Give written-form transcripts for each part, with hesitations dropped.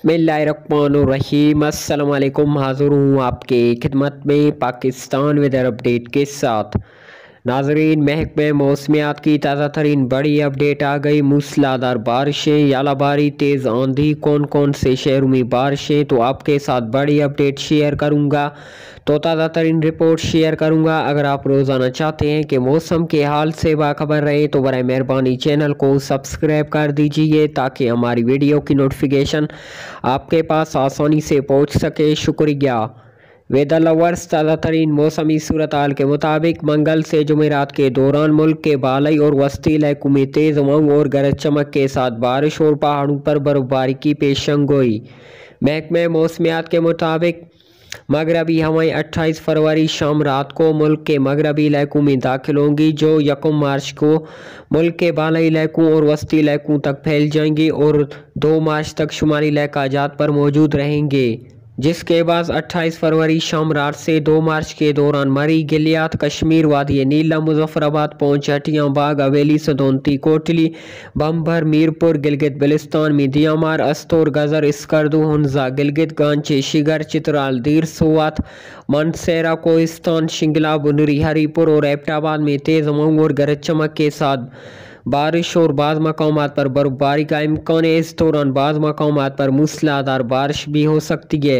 बिस्मिल्लाहिर्रहमानिर्रहीम। अस्सलाम वालेकुम। हाज़िर हूँ आपके खिदमत में पाकिस्तान वेदर अपडेट के साथ। नाजरीन, महकमे मौसमियात की ताज़ा तरीन बड़ी अपडेट आ गई। मूसलाधार बारिशें, यालाबारी, तेज़ आंधी, कौन कौन से शहरों में बारिशें, तो आपके साथ बड़ी अपडेट शेयर करूँगा। तो ताज़ा तरीन रिपोर्ट शेयर करूँगा। अगर आप रोज़ाना चाहते हैं कि मौसम के हाल से बाखबर रहे तो बराए मेहरबानी चैनल को सब्सक्राइब कर दीजिए ताकि हमारी वीडियो की नोटिफिकेशन आपके पास आसानी से पहुँच सके। शुक्रिया। वेदर लवर्स, ताज़ा तरीन मौसमी सूरत हाल के मुताबिक मंगल से जुमेरात के दौरान मुल्क के बालई और वस्ती इलाकों में तेज़ हवाओं और गरज चमक के साथ बारिश और पहाड़ों पर बर्फबारी की पेशन गोई। महकमे मौसमियात के मुताबिक मगरबी हवाएं 28 फरवरी शाम रात को मुल्क के मगरबी इलाकों में दाखिल होंगी, जो 1 मार्च को मुल्क के बालई इलाकों और वस्ती इलाकों तक फैल जाएंगी और 2 मार्च तक शुमाली इलाकाजात पर मौजूद रहेंगे। जिसके बाद 28 फरवरी शाम रात से 2 मार्च के दौरान मरी, गिलियात, कश्मीर, वादी नीला, मुजफ्फराबाद, पौंछ, हटियां, बाग, हवेली, सदौंती, कोटली, बम्बर, मीरपुर, गिलगित बिल्तिस्तान, मियामार, अस्तोर, गजर, स्कर्दू, हुंजा, गिलगित, गांचे, शिगर, चित्राल, दीर, सोवात, मनसेरा, कोहिस्तान, शिंगला, बुनरी, हरीपुर और एबटाबाद में तेज़ हवाओं और गरज चमक के साथ बारिश और बाज़ मकामात पर बर्फबारी का इम्कान है। इस दौरान बाज़ मकामात पर मूसलाधार बारिश भी हो सकती है।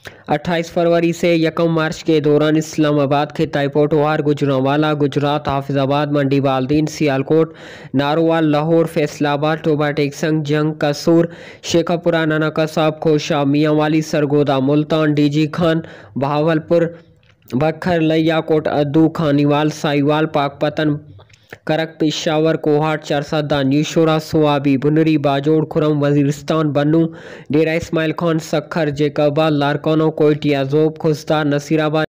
28 फरवरी से 1 मार्च के दौरान इस्लामाबाद, खिताई, पोठोहार, गुजरांवाला, गुजरात, हाफिजाबाद, मंडी, बाल्दीन, सियालकोट, नारोवाल, लाहौर, फैसलाबाद, टोबा टेक्संग, जंग, कसूर, शेखपुरा, नाना कसाब, खोशा, मियांवाली, सरगोदा, मुल्तान, डीजी खान, बहावलपुर, बखर, लियाकोट, अद्दू, खानीवाल, साहिवाल, पाकपतन, करक, पेशावर, कोहाट, चरसदा, न्यूशोरा, सोआबी, बुनरी, बाजोड़, खुरम, वजीरिस्तान, बन्नू, डेरा इस्माइल खान, सखर, जेकबा, लारकानो, कोयटिया, जोब, खुस्दा, नसीराबाद,